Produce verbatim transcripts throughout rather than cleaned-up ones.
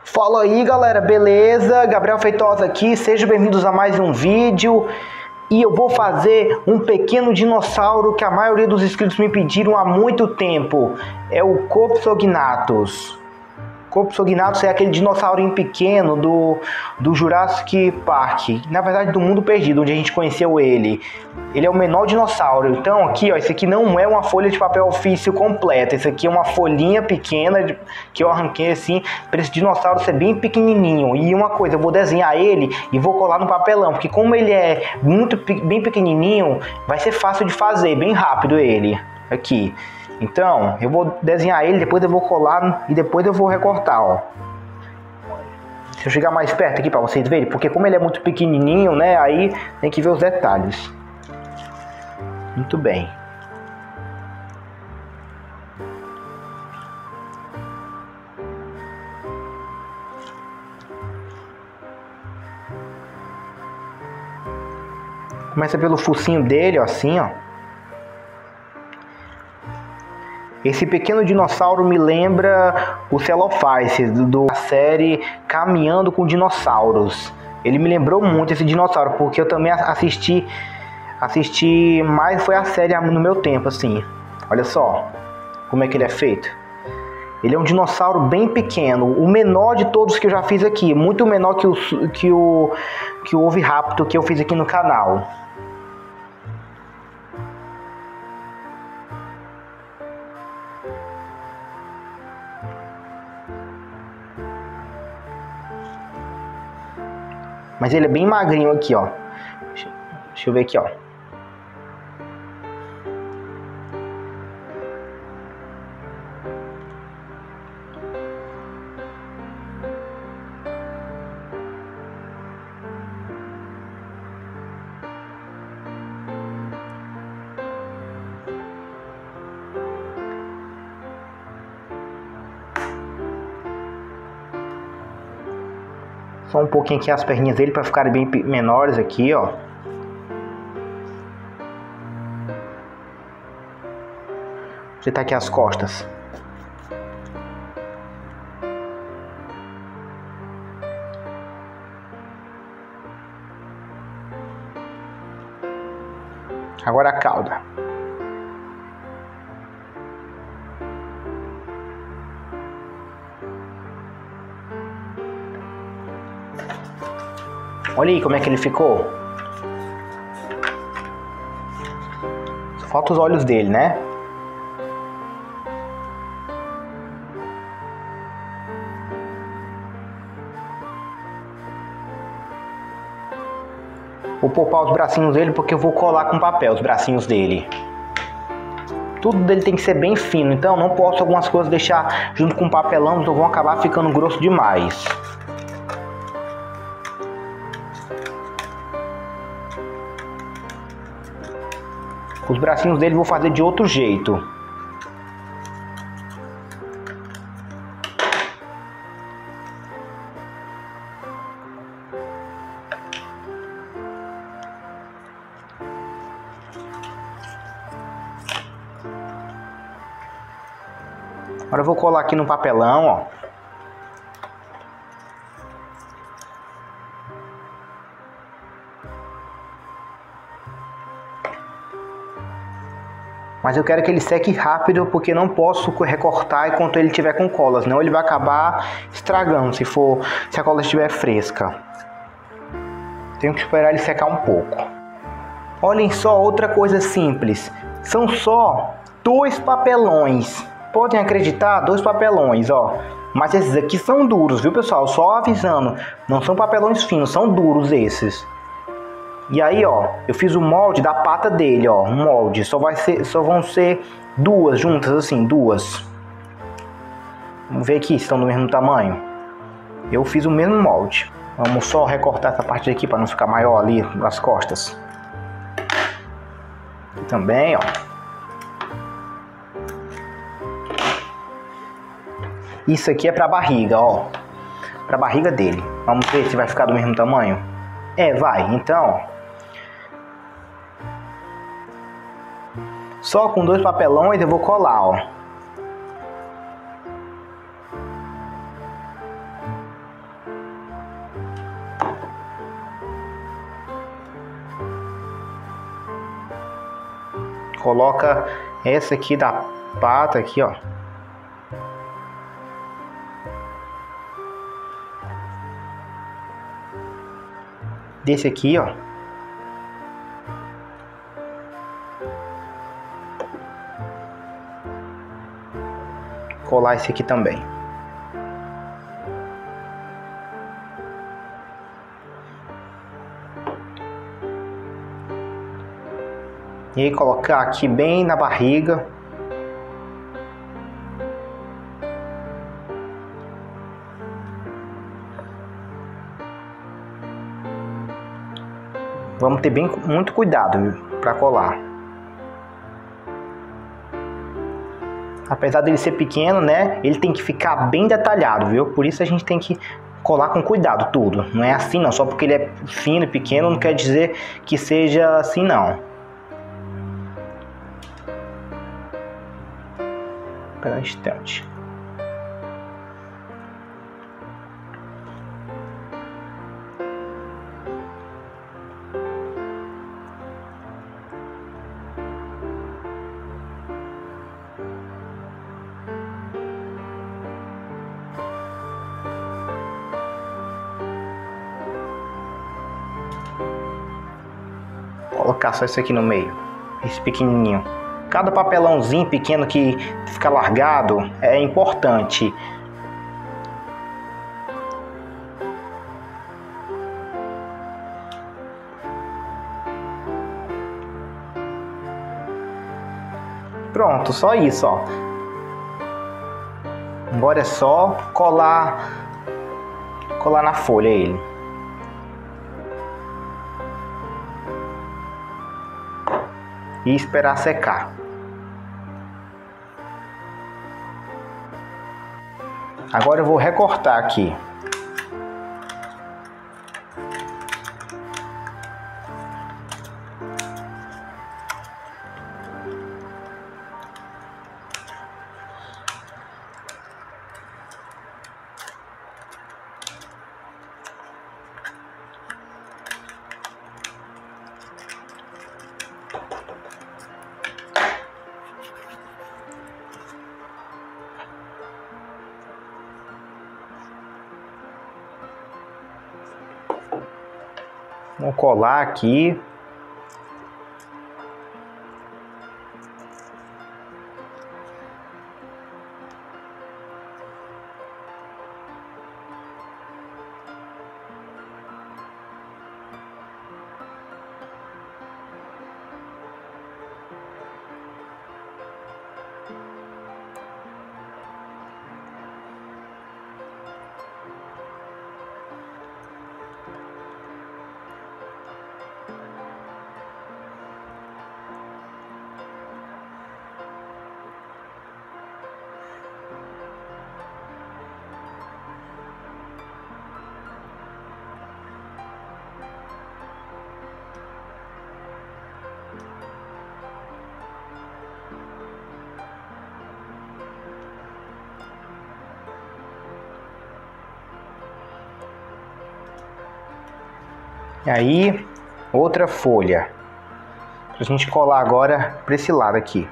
Fala aí galera, beleza? Gabriel Feitosa aqui, sejam bem-vindos a mais um vídeo. E eu vou fazer um pequeno dinossauro que a maioria dos inscritos me pediram há muito tempo. É o Compsognathus. Compsognathus é aquele dinossaurinho pequeno do, do Jurassic Park. Na verdade do Mundo Perdido, onde a gente conheceu ele. Ele é o menor dinossauro. Então aqui, ó, esse aqui não é uma folha de papel ofício completa. Esse aqui é uma folhinha pequena de, que eu arranquei assim para esse dinossauro ser bem pequenininho. E uma coisa, eu vou desenhar ele e vou colar no papelão, porque como ele é muito bem pequenininho, vai ser fácil de fazer, bem rápido ele aqui. Então, eu vou desenhar ele, depois eu vou colar e depois eu vou recortar, ó. Deixa eu chegar mais perto aqui para vocês verem, porque como ele é muito pequenininho, né, aí tem que ver os detalhes. Muito bem. Começa pelo focinho dele, ó, assim, ó. Esse pequeno dinossauro me lembra o Celophais da série Caminhando com Dinossauros. Ele me lembrou muito esse dinossauro, porque eu também assisti, assisti mais foi a série no meu tempo, assim. Olha só como é que ele é feito. Ele é um dinossauro bem pequeno, o menor de todos que eu já fiz aqui, muito menor que o, que o, que o Oviraptor que eu fiz aqui no canal. Mas ele é bem magrinho aqui, ó. Deixa, deixa eu ver aqui, ó. Só um pouquinho aqui as perninhas dele para ficarem bem menores aqui, ó. Vou ajeitar aqui as costas. Agora a cauda. Olha aí como é que ele ficou. Só falta os olhos dele, né? Vou poupar os bracinhos dele porque eu vou colar com papel os bracinhos dele. Tudo dele tem que ser bem fino, então não posso algumas coisas deixar junto com papelão, então vão acabar ficando grosso demais. Os bracinhos dele vou fazer de outro jeito. Agora eu vou colar aqui no papelão, ó. Mas eu quero que ele seque rápido, porque não posso recortar enquanto ele estiver com cola, senão ele vai acabar estragando se, for, se a cola estiver fresca. Tenho que esperar ele secar um pouco. Olhem só, outra coisa simples. São só dois papelões. Podem acreditar, dois papelões, ó. Mas esses aqui são duros, viu pessoal? Só avisando, não são papelões finos, são duros esses. E aí, ó, eu fiz o molde da pata dele, ó, um molde. Só vai ser, só vão ser duas juntas, assim, duas. Vamos ver aqui se estão do mesmo tamanho. Eu fiz o mesmo molde. Vamos só recortar essa parte aqui para não ficar maior ali nas costas. Aqui também, ó. Isso aqui é pra barriga, ó. Pra barriga dele. Vamos ver se vai ficar do mesmo tamanho. É, vai. Então, só com dois papelões eu vou colar, ó. Coloca essa aqui da pata aqui, ó. Desse aqui, ó. Colar esse aqui também. E aí colocar aqui bem na barriga. Vamos ter bem, muito cuidado para colar. Apesar dele ser pequeno, né? Ele tem que ficar bem detalhado, viu? Por isso a gente tem que colar com cuidado tudo. Não é assim não, só porque ele é fino e pequeno não quer dizer que seja assim não. Espera um instante. Colocar só isso aqui no meio, esse pequenininho. Cada papelãozinho pequeno que fica largado é importante. Pronto, só isso, ó. Agora é só colar, colar na folha ele. E esperar secar. Agora eu vou recortar aqui. Vou colar aqui. E aí, outra folha. Pra gente colar agora para esse lado aqui.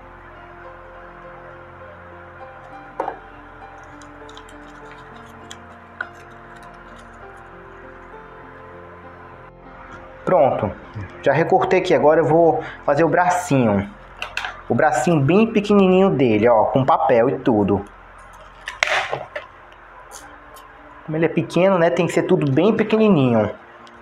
Pronto. Já recortei aqui, agora eu vou fazer o bracinho. O bracinho bem pequenininho dele, ó, com papel e tudo. Como ele é pequeno, né, tem que ser tudo bem pequenininho.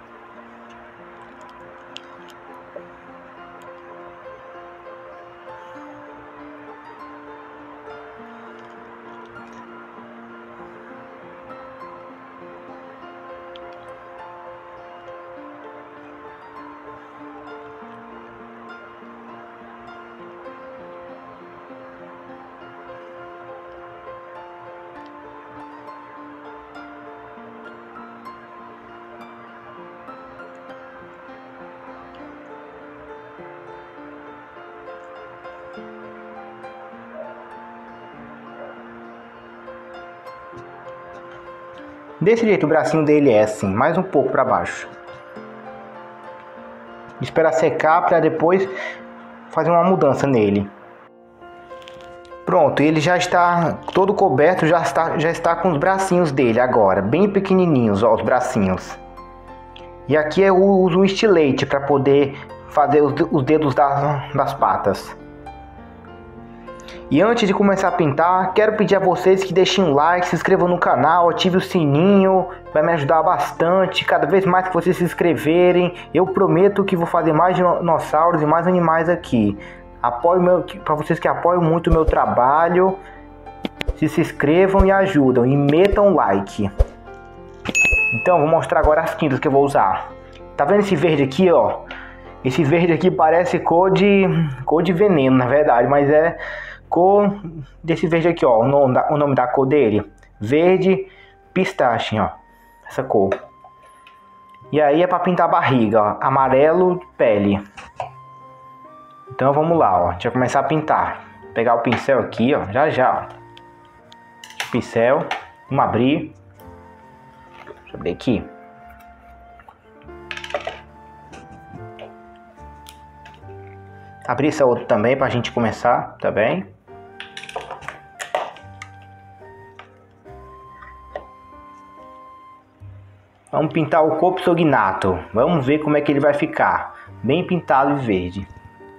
Desse jeito o bracinho dele é assim, mais um pouco para baixo. Esperar secar para depois fazer uma mudança nele. Pronto, ele já está todo coberto, já está, já está com os bracinhos dele agora, bem pequenininhos, ó, os bracinhos. E aqui eu uso um estilete para poder fazer os, os dedos das, das patas. E antes de começar a pintar, quero pedir a vocês que deixem um like, se inscrevam no canal, ative o sininho, vai me ajudar bastante. Cada vez mais que vocês se inscreverem, eu prometo que vou fazer mais dinossauros e mais animais aqui. Apoio meu, para vocês que apoiam muito o meu trabalho, se, se inscrevam e ajudam, e metam like. Então, vou mostrar agora as tintas que eu vou usar. Tá vendo esse verde aqui, ó? Esse verde aqui parece cor de cor de veneno, na verdade, mas é cor desse verde aqui, ó. O nome da, o nome da cor dele, verde pistache, ó. Essa cor. E aí é para pintar a barriga, ó. Amarelo pele. Então vamos lá, ó. A gente vai começar a pintar. Vou pegar o pincel aqui, ó. Já já, ó. Pincel. Vamos abrir. Deixa eu abrir aqui. Abrir essa outra também pra gente começar, tá bem? Vamos pintar o Compsognathus. Vamos ver como é que ele vai ficar. Bem pintado e verde.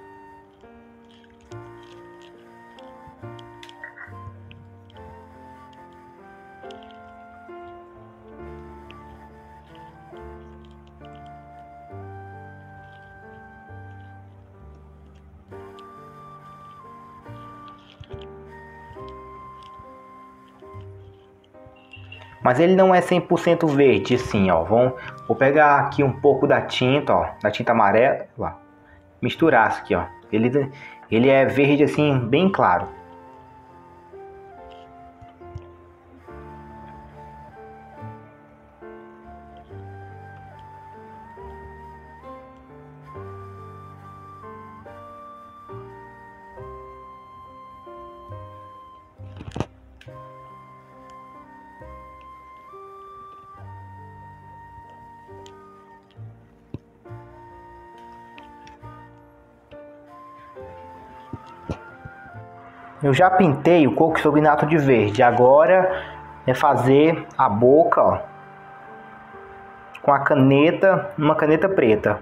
Mas ele não é cem por cento verde, assim, ó. Vamos, vou pegar aqui um pouco da tinta, ó, da tinta amarela, ó, misturar isso aqui, ó. Ele, ele é verde, assim, bem claro. Eu já pintei o Compsognathus de verde. Agora é fazer a boca, ó, com a caneta, uma caneta preta.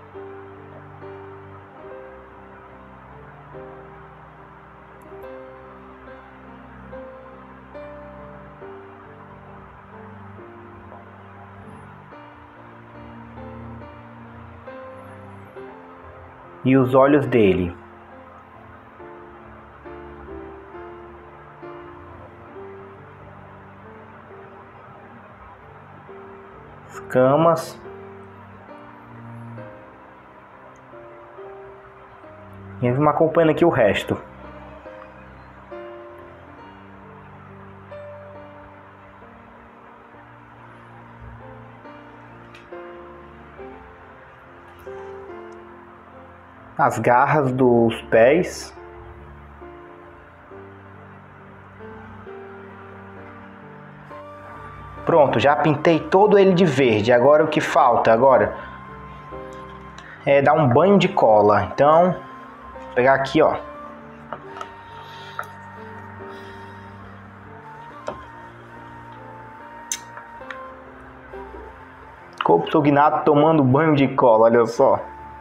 E os olhos dele. Camas. E vamos acompanhando aqui o resto. As garras dos pés. Pronto, já pintei todo ele de verde. Agora o que falta agora é dar um banho de cola. Então, vou pegar aqui, ó. Compsognathus tomando banho de cola, olha só.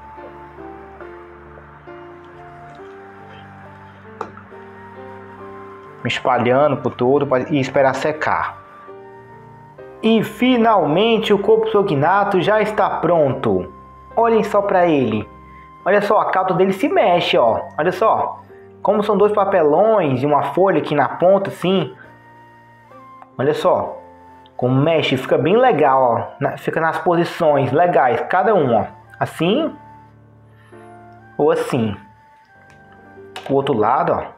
Me espalhando por todo e esperar secar. E finalmente o Compsognathus já está pronto. Olhem só para ele. Olha só, a cauda dele se mexe, ó. Olha só. Como são dois papelões e uma folha aqui na ponta, assim. Olha só. Como mexe, fica bem legal, ó. Fica nas posições legais, cada um, ó. Assim. Ou assim. O outro lado, ó.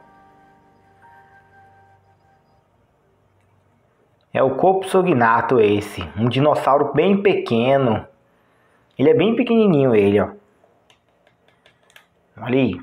É o Compsognathus esse, um dinossauro bem pequeno. Ele é bem pequenininho ele, ó. Olha aí.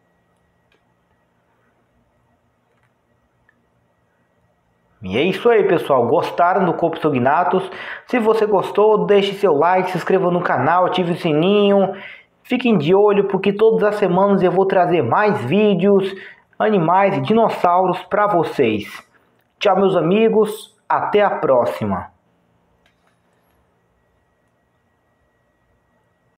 E é isso aí, pessoal. Gostaram do Compsognathus? Se você gostou, deixe seu like, se inscreva no canal, ative o sininho Fiquem de olho porque todas as semanas eu vou trazer mais vídeos, animais e dinossauros para vocês. Tchau, meus amigos. Até a próxima.